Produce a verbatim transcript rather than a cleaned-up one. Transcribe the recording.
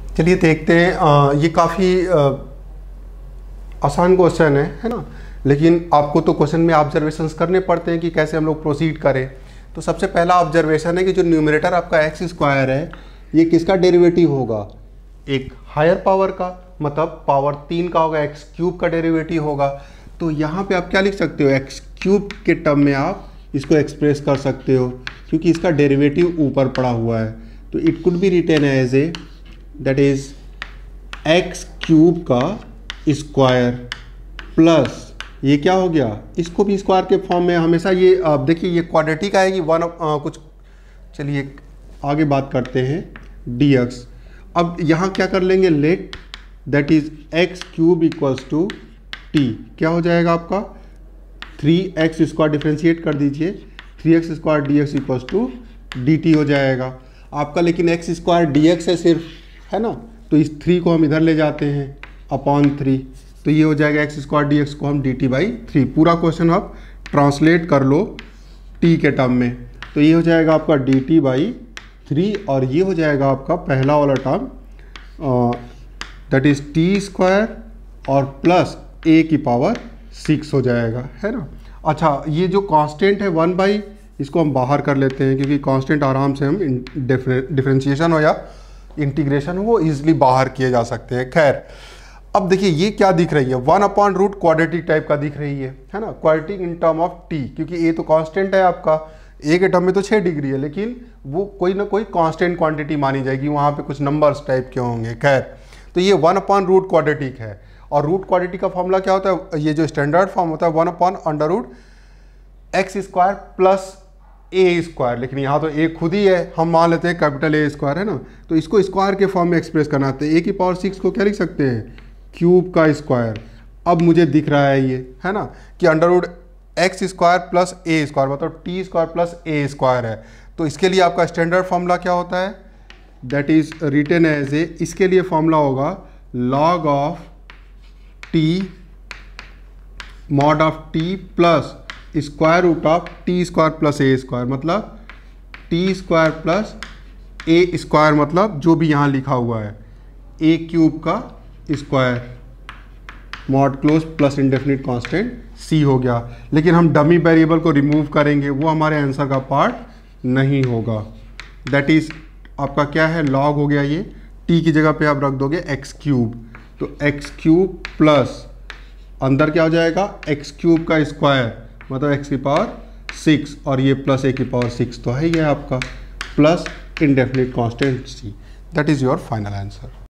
चलिए देखते हैं। आ, ये काफ़ी आसान क्वेश्चन है है ना, लेकिन आपको तो क्वेश्चन में ऑब्जर्वेशंस करने पड़ते हैं कि कैसे हम लोग प्रोसीड करें। तो सबसे पहला ऑब्जर्वेशन है कि जो न्यूमरेटर आपका एक्स स्क्वायर है ये किसका डेरिवेटिव होगा, एक हायर पावर का, मतलब पावर तीन का होगा, एक्स क्यूब का डेरिवेटिव होगा। तो यहाँ पे आप क्या लिख सकते हो, एक्स क्यूब के टर्म में आप इसको एक्सप्रेस कर सकते हो क्योंकि इसका डेरिवेटिव ऊपर पड़ा हुआ है। तो it could be written as a that is x cube का स्क्वायर प्लस ये क्या हो गया, इसको भी स्क्वायर के फॉर्म में हमेशा ये आप देखिए ये क्वाड्रेटिक आएगी वन आ, कुछ। चलिए आगे बात करते हैं डी एक्स। अब यहाँ क्या कर लेंगे, let that is x cube equals to t, क्या हो जाएगा आपका थ्री एक्स स्क्वायर, डिफ्रेंशिएट कर दीजिए, three x square d x equals to d t हो जाएगा आपका। लेकिन एक्स स्क्वायर डी एक्स है सिर्फ, है ना, तो इस थ्री को हम इधर ले जाते हैं अपॉन थ्री, तो ये हो जाएगा एक्स स्क्वायर डी एक्स को हम डी टी बाई थ्री। पूरा क्वेश्चन आप ट्रांसलेट कर लो टी के टर्म में, तो ये हो जाएगा आपका डी टी बाई थ्री और ये हो जाएगा आपका पहला वाला term that is t square और प्लस ए की पावर सिक्स हो जाएगा, है ना। अच्छा, ये जो कांस्टेंट है वन बाई, इसको हम बाहर कर लेते हैं क्योंकि कांस्टेंट आराम से हम डिफरेंशिएशन हो या इंटीग्रेशन हो वो ईजिली बाहर किए जा सकते हैं। खैर, अब देखिए ये क्या दिख रही है, one upon root quadratic type का दिख रही है है ना, quadratic in term of t, क्योंकि ए तो कांस्टेंट है आपका, ए के टर्म में तो छः डिग्री है लेकिन वो कोई ना कोई कांस्टेंट क्वांटिटी मानी जाएगी, वहाँ पे कुछ नंबर्स टाइप के होंगे। खैर, तो ये वन अपॉन रूट क्वाड्रेटिक है और रूट क्वाड्रेटिक का फॉर्मूला क्या होता है, ये जो स्टैंडर्ड फॉर्म होता है one upon under root x square plus a square, लेकिन यहाँ तो ए खुद ही है, हम मान लेते हैं कैपिटल ए स्क्वायर, है ना। तो इसको स्क्वायर के फॉर्म में एक्सप्रेस करना है, तो ए की पावर सिक्स को क्या लिख सकते हैं, क्यूब का स्क्वायर। अब मुझे दिख रहा है ये, है ना, कि under root x square plus a square मतलब t square plus a square है। तो इसके लिए आपका स्टैंडर्ड फॉर्मूला क्या होता है, that is written as a, इसके लिए फॉर्मूला होगा log of t mod of t plus square root of t square plus a square, मतलब t square plus a square, मतलब जो भी यहाँ लिखा हुआ है ए क्यूब का square mod close plus indefinite constant C हो गया। लेकिन हम डमी वेरिएबल को रिमूव करेंगे, वो हमारे आंसर का पार्ट नहीं होगा। दैट इज आपका क्या है, लॉग हो गया, ये टी की जगह पे आप रख दोगे एक्स क्यूब, तो एक्स क्यूब प्लस अंदर क्या हो जाएगा एक्स क्यूब का स्क्वायर मतलब एक्स की पावर सिक्स और ये प्लस ए की पावर सिक्स, तो है ये आपका plus indefinite constant C. That is your final answer.